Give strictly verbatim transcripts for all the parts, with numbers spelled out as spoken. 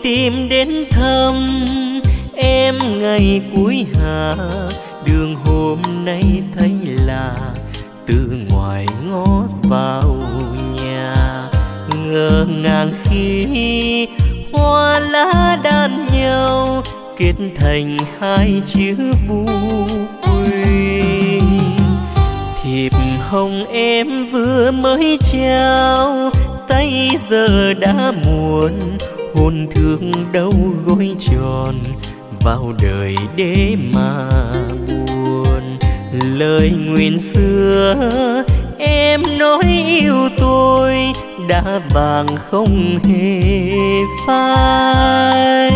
tìm đến thăm em ngày cuối hạ. Đường hôm nay thấy là từ ngoài ngót vào nhà, ngỡ ngàng khi hoa lá đan nhau kết thành hai chữ vui. Thiệp hồng em vừa mới trao, tay giờ đã muộn, hôn thương đâu gối tròn vào đời để mà buồn. Lời nguyện xưa em nói yêu tôi đã vàng không hề phai.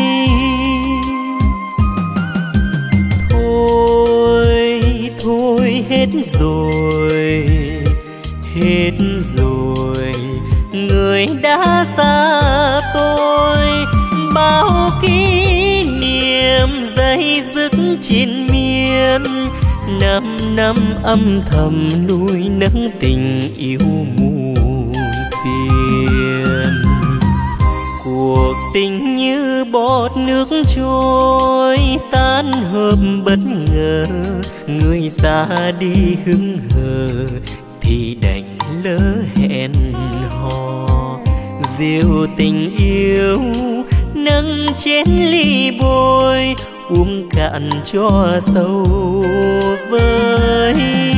Thôi thôi hết rồi, hết rồi, người đã xa tôi. Bao kỷ niệm dây dứt trên miên, năm năm âm thầm nuôi nấng tình yêu muôn phiền. Cuộc tình như bọt nước trôi tan hợp bất ngờ, người xa đi hững hờ thì đành lỡ hẹn hò. Rượu tình yêu nâng chén ly bôi, uống cạn cho sâu vơi.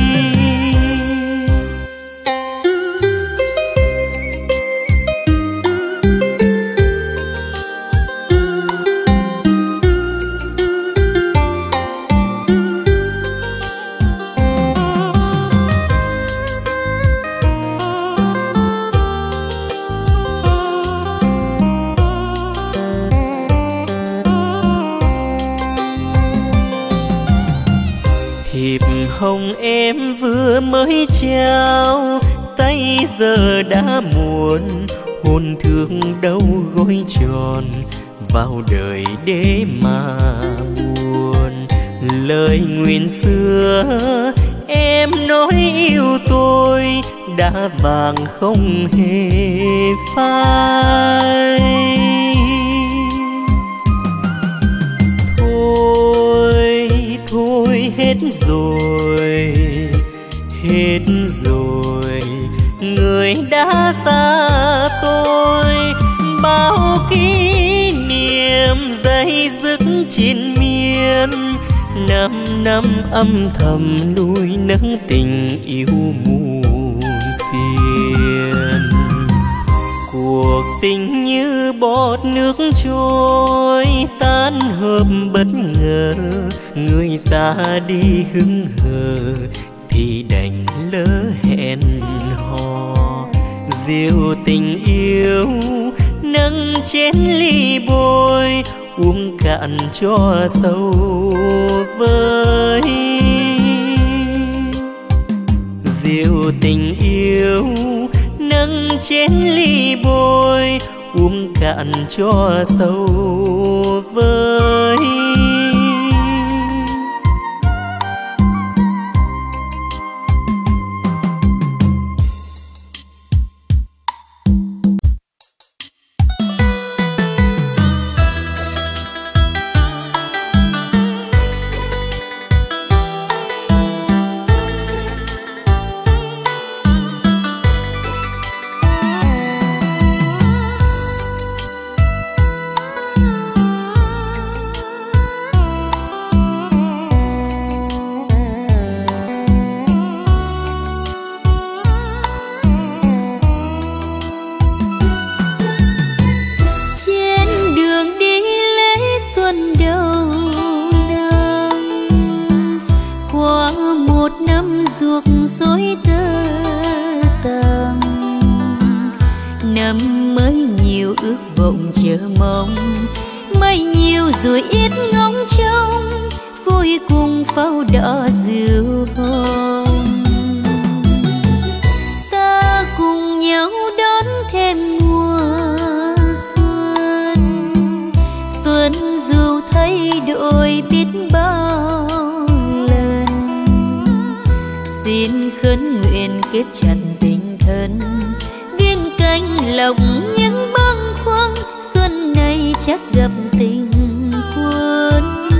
Hồng em vừa mới trao, tay giờ đã muộn, hôn thương đâu gối tròn vào đời để mà buồn. Lời nguyện xưa em nói yêu tôi đã vàng không hề phai. Thôi thôi hết rồi, hết rồi, người đã xa tôi. Bao kỷ niệm dây dứt trên miên, năm năm âm thầm nuôi nấng tình yêu muôn phiền. Cuộc tình như bọt nước trôi tan hợp bất ngờ, người xa đi hững hờ thì đành lỡ hẹn hò. Rượu tình yêu nâng chén ly bôi, uống cạn cho sâu vơi. Rượu tình yêu nâng chén ly bôi, uống cạn cho sâu vơi. Lộc những bâng khuâng xuân này chắc gặp tình quân.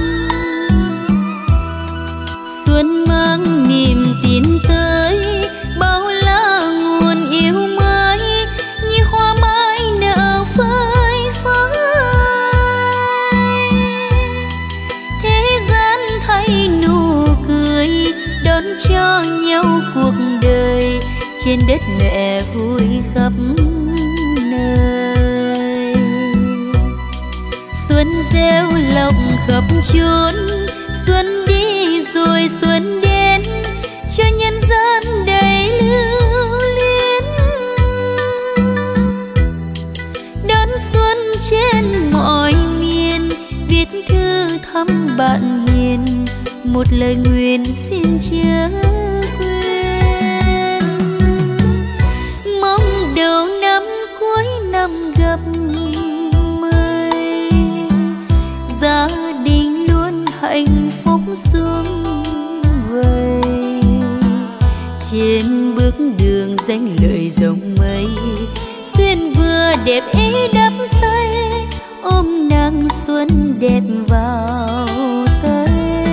Xuân mang niềm tin tới, bao la nguồn yêu mới như hoa mai nở phơi phới. Thế gian thay nụ cười đón cho nhau cuộc đời, trên đất mẹ vui khắp nơi. Xuân gieo lộc khắp chốn, xuân đi rồi xuân đến, cho nhân gian đầy lưu luyến. Đón xuân trên mọi miền, viết thư thăm bạn hiền, một lời nguyện xin chớ quên. Mong đầu năm cuối năm gặp mây, gia đình luôn hạnh phúc sum vầy. Trên bước đường danh lợi rộng mây, xuyên vừa đẹp ý đắm say, ôm nắng xuân đẹp vào tay.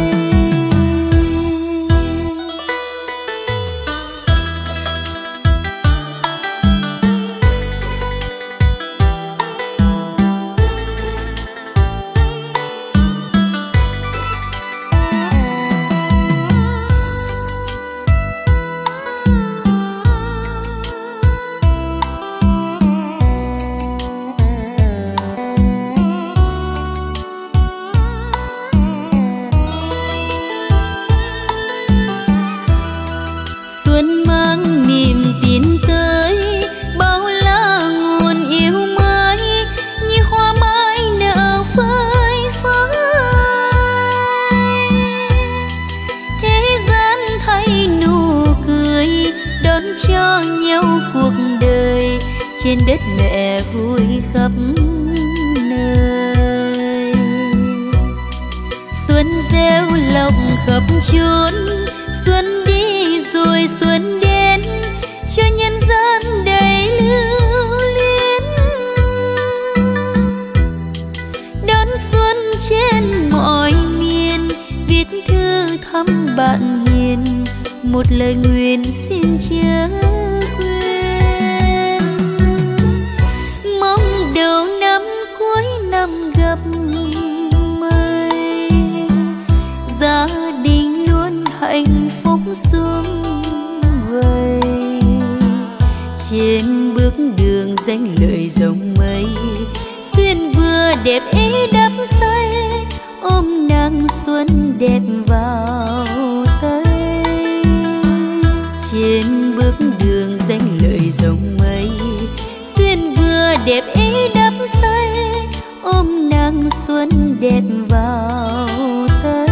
Trên đất mẹ vui khắp nơi. Xuân gieo lộc khắp chốn, xuân đi rồi xuân đến, cho nhân gian đầy lưu luyến. Đón xuân trên mọi miền, viết thư thăm bạn hiền, một lời nguyện xin chớ đầu năm cuối năm gặp mây. Gia đình luôn hạnh phúc sum vầy. Trên bước đường danh lợi rộng mây, xuyên vừa đẹp ý đắm say, ôm nắng xuân đẹp vào tay. Trên bước đường danh lợi rộng mây, xuyên vừa đẹp ý đắm say, ôm nắng xuân đẹp vào tay.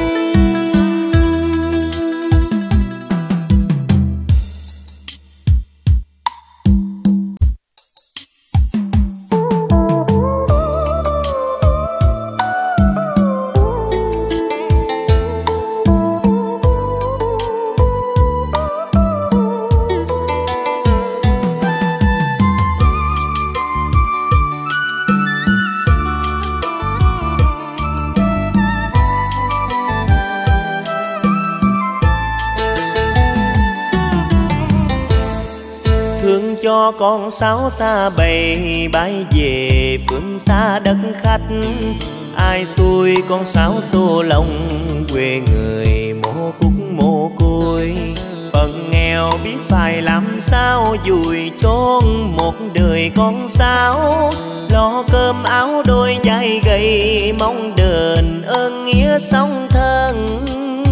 Cho con sáo xa bầy bay về phương xa đất khách, ai xuôi con sáo xô lòng quê người mồ cúc mồ côi. Phần nghèo biết phải làm sao dùi chôn một đời con sáo, lo cơm áo đôi vai gầy mong đền ơn nghĩa song thân.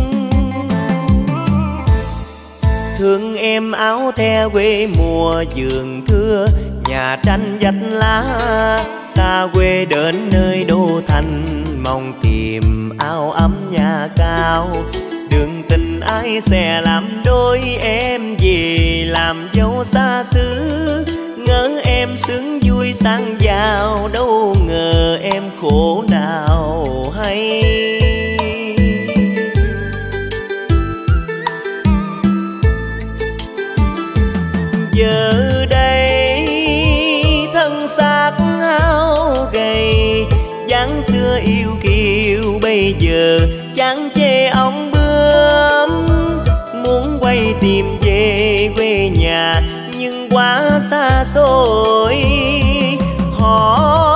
Thương em áo the quê mùa vườn thưa, nhà tranh vách lá, xa quê đến nơi đô thành, mong tìm áo ấm nhà cao. Đường tình ai sẽ làm đôi em về làm dâu xa xứ, ngỡ em sướng vui sang giàu, đâu ngờ em khổ nào hay. Giờ đây thân xác hao gầy, dáng xưa yêu kiều bây giờ chán chê ong bướm. Muốn quay tìm về quê nhà nhưng quá xa xôi. Họ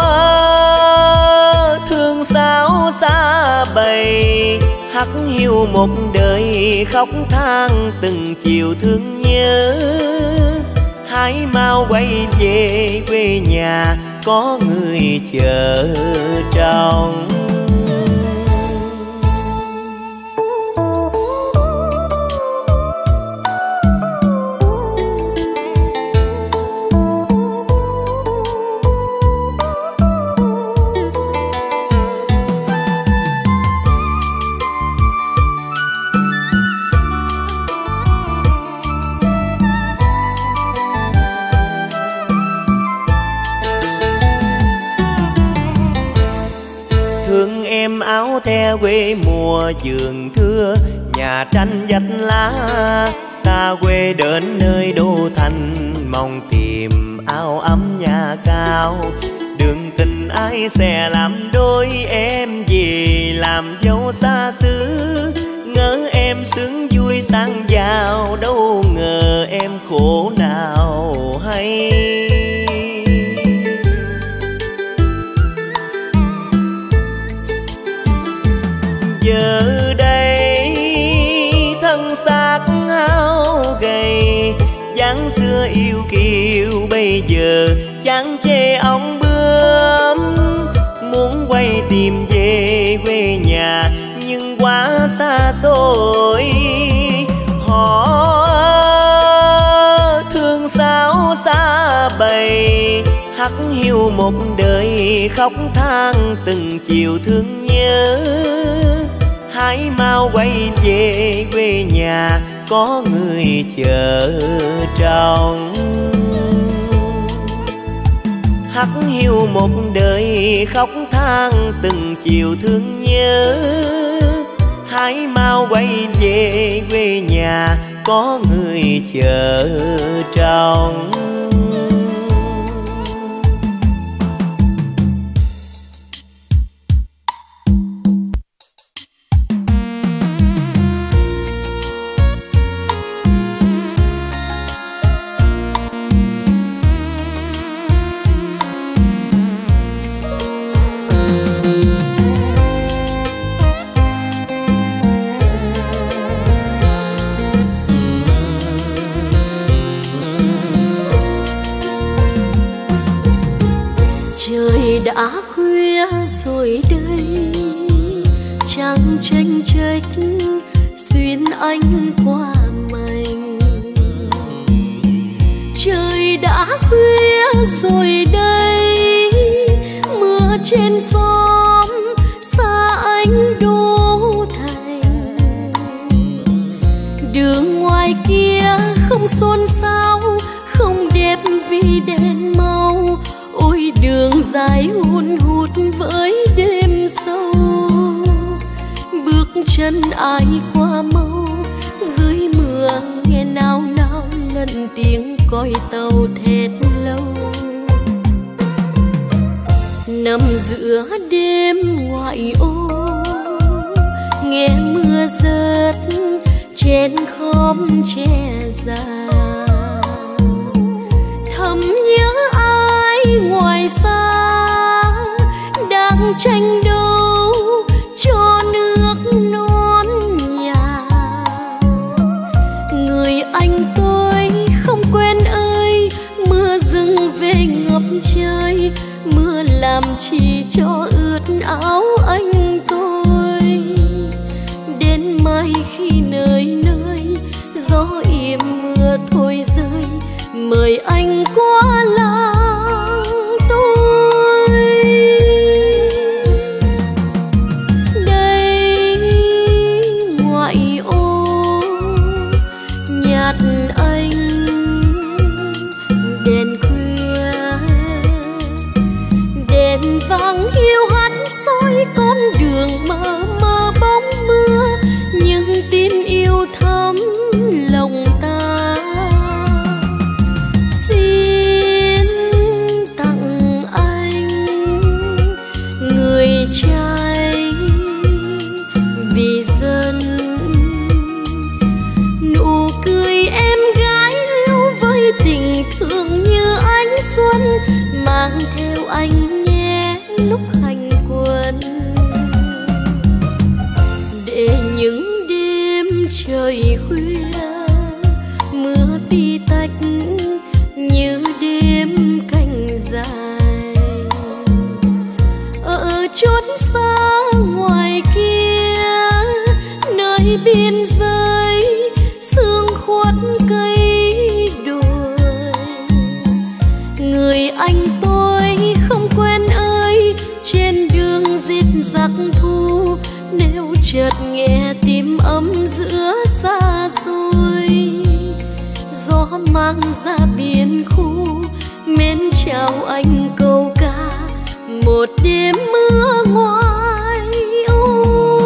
thương sao xa bầy, hắt hiu một đời khóc than từng chiều thương nhớ. Hãy mau quay về quê nhà có người chờ trông. Áo the quê mùa vườn thưa, nhà tranh vách lá. Xa quê đến nơi đô thành, mong tìm áo ấm nhà cao. Đường tình ai sẽ làm đôi em về làm dâu xa xứ. Ngỡ em sướng vui sang giàu, đâu ngờ em khổ nào hay. Giờ đây thân xác hao gầy, dáng xưa yêu kiều bây giờ chán chê ong bướm. Muốn quay tìm về quê nhà nhưng quá xa xôi. Họ thương sao xa bầy, hắt hiu một đời khóc than từng chiều thương nhớ. Hãy mau quay về quê nhà có người chờ trông. Hắt hiu một đời khóc than từng chiều thương nhớ. Hãy mau quay về quê nhà có người chờ trông. Đã khuya rồi đây, trăng tranh trách xuyên ánh qua mình. Trời đã khuya rồi đây, mưa trên xóm xa ánh đô thành. Đường ngoài kia không xôn xao, không đẹp vì đèn màu. Ôi đường dài hun hút với đêm sâu, bước chân ai qua mau. Dưới mưa nghe nao nao lần tiếng còi tàu thét lâu. Nằm giữa đêm ngoại ô, nghe mưa rớt trên khóm tre già. Thầm nhớ ngoài xa đang tranh đấu cho nước non nhà. Người anh tôi không quên ơi, mưa dừng về ngập trời. Mưa làm chi cho ướt áo anh tôi. Đến mai khi nơi nơi gió im mưa thôi rơi, mời anh qua làng. Vàng hiu hắt soi con đường mờ mờ bóng mưa, nhưng tin yêu thắm lòng ta. Xin tặng anh người trời khuya mưa tí tách như đêm canh dài. Ở chốn xa ngoài kia nơi biên giới sương khuất cây đồi, người anh tôi không quen ơi trên đường rít giặc thu. Nếu chợt nghe tim ấm giữa xa xôi, gió mang ra biển khu mến chào anh câu ca một đêm mưa ngoài ô.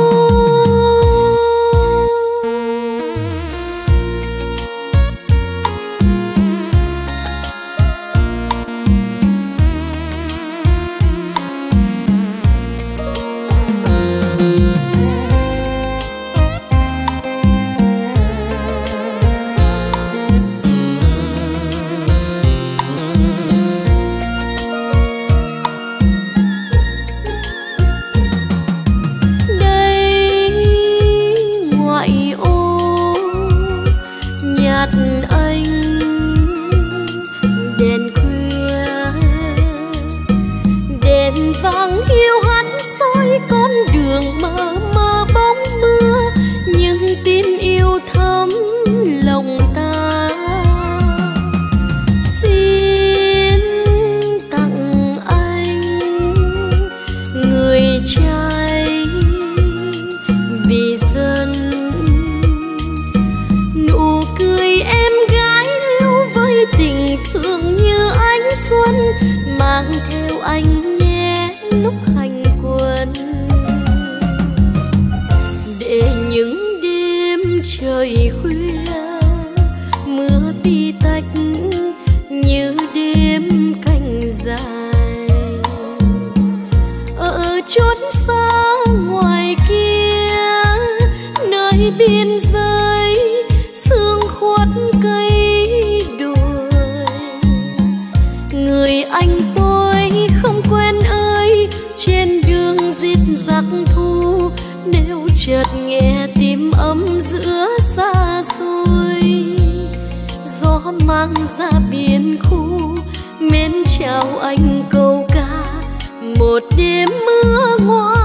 Chợt nghe tim ấm giữa xa xôi, gió mang ra biển khu mến chào anh câu ca một đêm mưa ngoan.